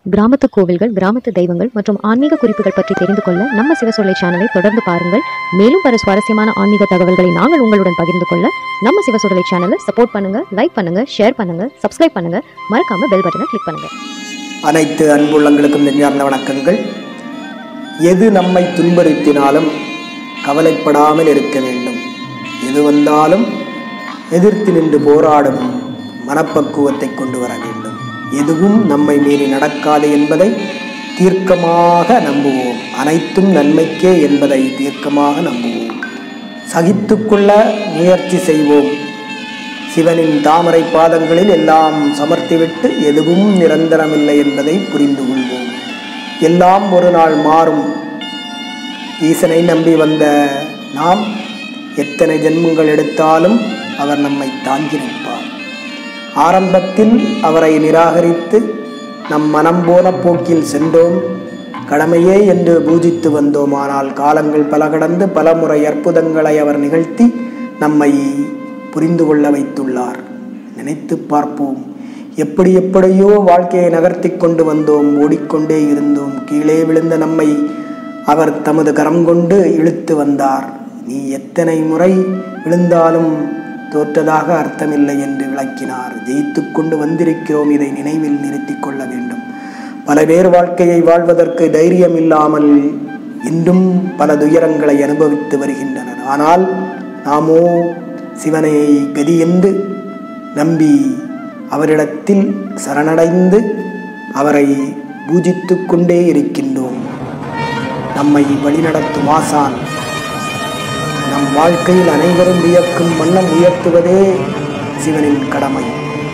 கிராமத்து கோவில்கள், கிராமத்து தெய்வங்கள் மற்றும் ஆன்மீக குறிப்புகள் பற்றி தெரிந்து கொள்ள நம்ம சிவசொல்லை சேனலை தொடர்ந்து பாருங்கள். மேலும் பல சுவாரஸ்யமான ஆன்மீக தகவல்களை நாங்கள் உங்களுடன் பகிர்ந்து கொள்ள நம்ம சிவசொல்லை சேனலை சப்போர்ட் பண்ணுங்க, லைக் பண்ணுங்க, ஷேர் பண்ணுங்க, சப்ஸ்கிரைப் பண்ணுங்க, மறக்காம பெல் பட்டனை கிளிக் பண்ணுங்க. அனைத்து அன்புள்ளங்களுக்கும் நெஞ்சார்ந்த வணக்கங்கள். எது நம்மை துன்புறுத்தினாலும் கவலைப்படாமல் இருக்க வேண்டும். எது வந்தாலும் எதிர்த்து நின்று போராடும் மனப்பக்குவத்தை கொண்டு வர வேண்டும். எதுவும் நம்மை மீறி நடக்காது என்பதை தீர்க்கமாக நம்புவோம். அனைத்தும் நன்மைக்கே என்பதை தீர்க்கமாக நம்புவோம். சகித்து கொள்ள முயற்சி செய்வோம். சிவனின் தாமரை பாதங்களில் எல்லாம் சமர்த்திவிட்டு எதுவும் நிரந்தரமில்லை என்பதை புரிந்து கொள்வோம். எல்லாம் ஒரு நாள் மாறும். ஈசனை நம்பி வந்த நாம் எத்தனை ஜென்மங்கள் எடுத்தாலும் அவர் நம்மை தாங்கி நிற்பார். ஆரம்பத்தில் அவரை நிராகரித்து நம் மனம் போன போக்கில் சென்றோம். கடமையே என்று பூஜித்து வந்தோம். ஆனால் காலங்கள் பல கடந்து பல முறை அற்புதங்களை அவர் நிகழ்த்தி நம்மை புரிந்து கொள்ள வைத்துள்ளார். நினைத்து பார்ப்போம். எப்படியோ வாழ்க்கையை நகர்த்தி கொண்டு வந்தோம். ஓடிக்கொண்டே இருந்தோம். கீழே விழுந்த நம்மை அவர் தமது கரம் கொண்டு இழுத்து வந்தார். நீ எத்தனை முறை விழுந்தாலும் தோற்றதாக அர்த்தமில்லை என்று விளக்கினார். ஜெயித்து கொண்டு வந்திருக்கிறோம். இதை நினைவில் நிறுத்தி கொள்ள வேண்டும். பல பேர் வாழ்க்கையை வாழ்வதற்கு தைரியம் இல்லாமல் இன்றும் பல துயரங்களை அனுபவித்து வருகின்றனர். ஆனால் நாமோ சிவனை கதி என்று நம்பி அவரிடத்தில் சரணடைந்து அவரை பூஜித்து கொண்டே இருக்கின்றோம். நம்மை வழிநடத்தும் ஆசான் நம் வாழ்க்கையில் அனைவரும் வியக்கும் வண்ணம் உயர்த்துவதே சிவனின் கடமை.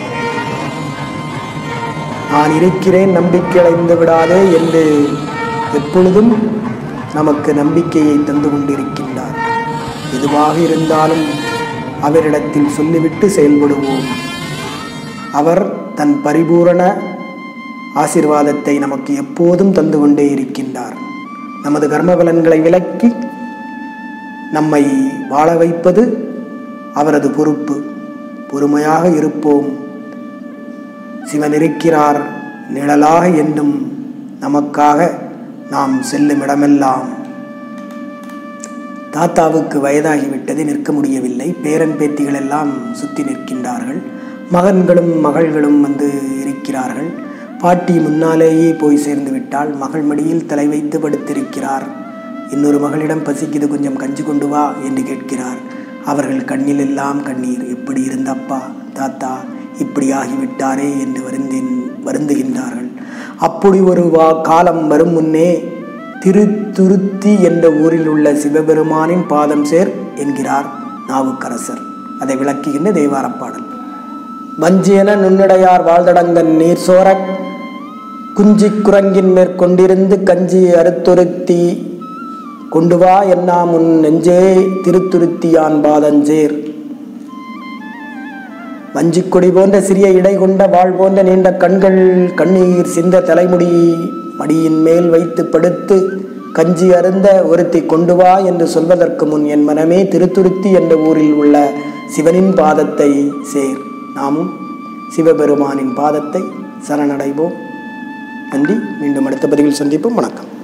நான் இருக்கிறேன், நம்பிக்கை அடைந்து விடாதே என்று எப்பொழுதும் நமக்கு நம்பிக்கையை தந்து கொண்டிருக்கின்றார். எதுவாக இருந்தாலும் அவரிடத்தில் சொல்லிவிட்டு செயல்படுவோம். அவர் தன் பரிபூரண ஆசீர்வாதத்தை நமக்கு எப்போதும் தந்து கொண்டே இருக்கின்றார். நமது கர்மபலன்களை விலக்கி நம்மை வாழ வைப்பது அவரது பொறுப்பு. பொறுமையாக இருப்போம். சிவன் இருக்கிறார் நிழலாக என்றும் நமக்காக. நாம் செல்லும் இடமெல்லாம் தாத்தாவுக்கு வயதாகிவிட்டது, நிற்க முடியவில்லை. பேரன் பேத்திகள் எல்லாம் சுற்றி நிற்கின்றார்கள். மகன்களும் மகள்களும் வந்து இருக்கிறார்கள். பாட்டி முன்னாலேயே போய் சேர்ந்து விட்டால். மகள் மடியில் தலை வைத்து படுத்திருக்கிறார். இன்னொரு மகளிடம் பசிக்குது, கொஞ்சம் கஞ்சி கொண்டு வா என்று கேட்கிறார். அவர்கள் கண்ணில் எல்லாம் கண்ணீர். எப்படி இருந்தப்பா தாத்தா, இப்படி ஆகிவிட்டாரே என்று வருந்துகின்றார்கள். அப்படி ஒரு காலம் வரும் முன்னே திருத்துருத்தி என்ற ஊரில் உள்ள சிவபெருமானின் பாதம் சேர் என்கிறார் நாவுக்கரசர். அதை விளக்குகின்ற தேவாரப்பாடல். வஞ்சியன நுண்ணுடையார் வாழ்தடங்கன் நீர் சோர குஞ்சி குரங்கின் மேற்கொண்டிருந்து கஞ்சி அறுத்துருத்தி கொண்டு வா என்னா முன் நெஞ்சே திருத்துருத்தியான் பாதஞ்சேர். வஞ்சிக்கொடி போன்ற சிறிய இடை கொண்ட வாழ் போன்ற நீண்ட கண்கள், கண்ணீர் சிந்த தலைமுடி மடியின் மேல் வைத்து படுத்து கஞ்சி அருந்த ஒருத்தி கொண்டு வா என்று சொல்வதற்கு முன் என் மனமே திருத்துருத்தி என்ற ஊரில் உள்ள சிவனின் பாதத்தை சேர். நாமும் சிவபெருமானின் பாதத்தை சரணடைவோம். நன்றி. மீண்டும் அடுத்த பதிவில் சந்திப்போம். வணக்கம்.